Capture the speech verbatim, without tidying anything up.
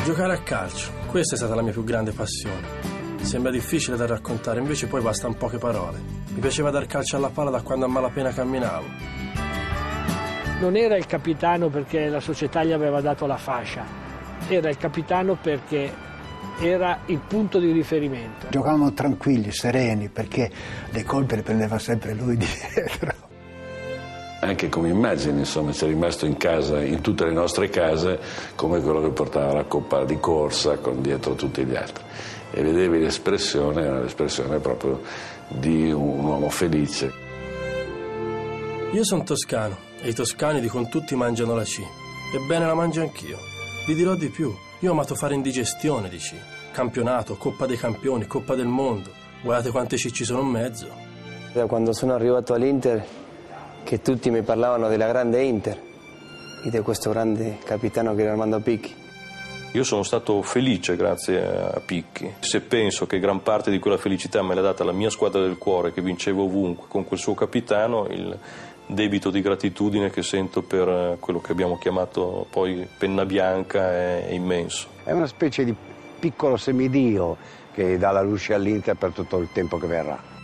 Giocare a calcio, questa è stata la mia più grande passione. Sembra difficile da raccontare, invece poi bastano poche parole. Mi piaceva dar calcio alla palla da quando a malapena camminavo. Non era il capitano perché la società gli aveva dato la fascia, era il capitano perché era il punto di riferimento. Giocavamo tranquilli, sereni, perché le colpe le prendeva sempre lui dietro. Anche come immagine, insomma, c'è rimasto in casa, in tutte le nostre case, come quello che portava la coppa di corsa con dietro tutti gli altri. E vedevi l'espressione, era l'espressione proprio di un uomo felice. Io sono toscano e i toscani dicono tutti mangiano la C. Ebbene la mangio anch'io. Vi dirò di più, io ho amato fare indigestione di C. Campionato, Coppa dei Campioni, Coppa del Mondo. Guardate quante C ci sono in mezzo. Da quando sono arrivato all'Inter, che tutti mi parlavano della grande Inter e di questo grande capitano che era Armando Picchi. Io sono stato felice grazie a Picchi. Se penso che gran parte di quella felicità me l'ha data la mia squadra del cuore, che vinceva ovunque con quel suo capitano, il debito di gratitudine che sento per quello che abbiamo chiamato poi penna bianca è immenso. È una specie di piccolo semidio che dà la luce all'Inter per tutto il tempo che verrà.